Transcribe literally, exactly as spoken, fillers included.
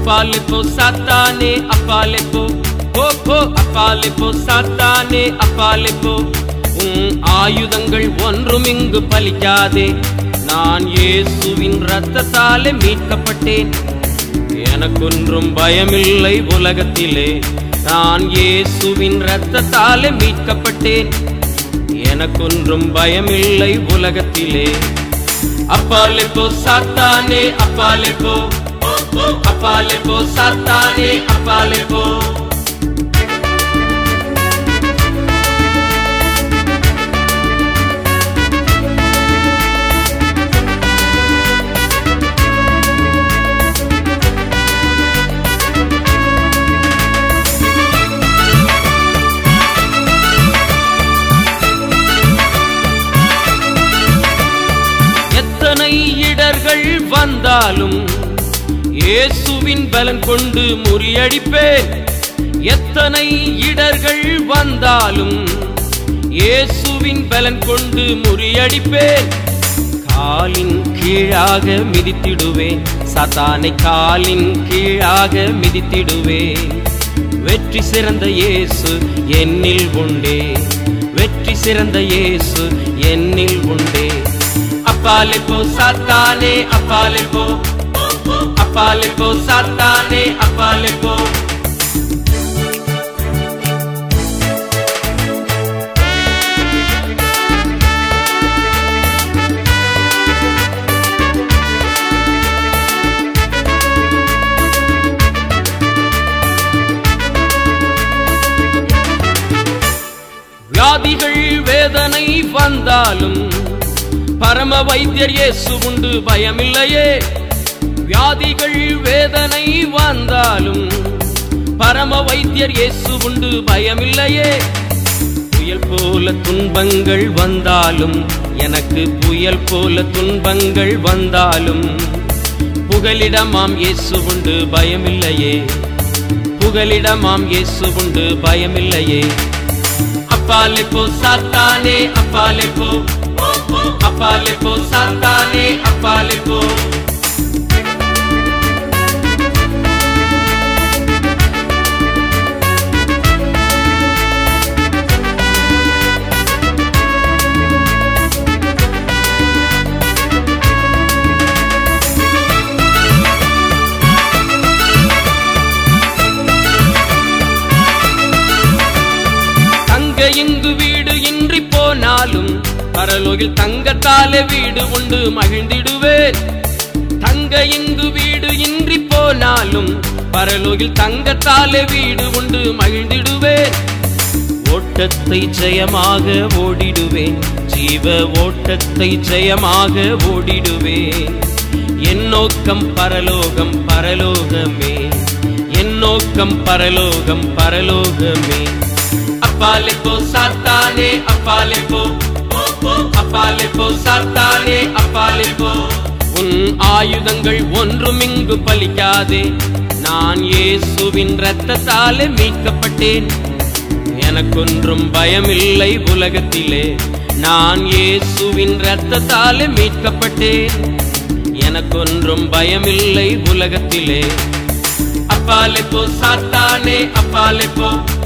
அப்பாலே போ சாத்தானே அப்பாலே போ, போ போ அப்பாலே போ சாத்தானே அப்பாலே போ. உன் ஆயுதங்கள் ஒன்றும் இங்கு பலிக்காதே. நான் இயேசுவின் இரத்தத்தாலே மீட்கப்பட்டேன், எனக்கொன்றும் பயமில்லை உலகத்திலே. நான் இயேசுவின் இரத்தத்தாலே மீட்கப்பட்டேன், எனக்கொன்றும் பயமில்லை உலகத்திலே. அப்பாலே போ சாத்தானே அப்பாலே போ, அப்பாலே போ சாத்தானே அப்பாலே போ. எத்தனை இடர்கள் வந்தாலும் இயேசுவின் பலன் கொண்டு முறியடிப்பேன். எத்தனை இடர்கள் வந்தாலும் இயேசுவின் பலன் கொண்டு முறியடிப்பேன். காலின் கீழாக மிதித்திடுவேன், சாத்தானை காலின் கீழாக மிதித்திடுவேன். வெற்றி சிறந்த இயேசு என்னில் உண்டே, வெற்றி சிறந்த இயேசு என்னில் உண்டே. அப்பாலே போ சாத்தானே அப்பாலே போ, அப்பாலே போ சாத்தானே அப்பாலே போ. வியாதிகள் வேதனை வந்தாலும் பரம வைத்தியர் இயேசு உண்டு, பயமில்லையே. வியாதிகள் வேதனை வந்தாலும் பரம வைத்தியர் இயேசு உண்டு, பயமில்லையே. புயல் போல துன்பங்கள் வந்தாலும், எனக்கு புயல் போல துன்பங்கள் வந்தாலும் புகலிடமாம் இயேசு உண்டு, பயமில்லையே. புகலிடமாம் இயேசு உண்டு, பயமில்லையே. அப்பாலே போ சாத்தானே அப்பாலே போ, அப்பாலே போ சாத்தானே அப்பாலே போ. தங்க இங்கு வீடு இன்றி போனாலும் பரலோகில் தங்கத்தாலே வீடு உண்டு, மகிழ்ந்திடுவேன். தங்க இங்கு வீடு இன்றி போனாலும் பரலோகில் தங்கத்தாலே வீடு உண்டு, மகிழ்ந்திடுவேன். ஓட்டத்தை ஜெயமாக ஓடிடுவேன், ஜீவ ஓட்டத்தை ஜெயமாக ஓடிடுவேன். என் நோக்கம் பரலோகம் பரலோகமே, என் நோக்கம் பரலோகம் பரலோகமே. அப்பாலே போ சாத்தானே அப்பாலே போ, அப்பாலே போ சாத்தானே அப்பாலே போ. உன் ஆயுதங்கள் ஒன்றும் இங்கு பலிக்காதே. நான் இயேசுவின் இரத்தத்தாலே மீட்கப்பட்டேன், எனக்கொன்றும் பயமில்லை உலகத்திலே. நான் இயேசுவின் இரத்தத்தாலே மீட்கப்பட்டேன், எனக்கொன்றும் பயமில்லை உலகத்திலே. அப்பாலே போ சாத்தானே அப்பாலே போ,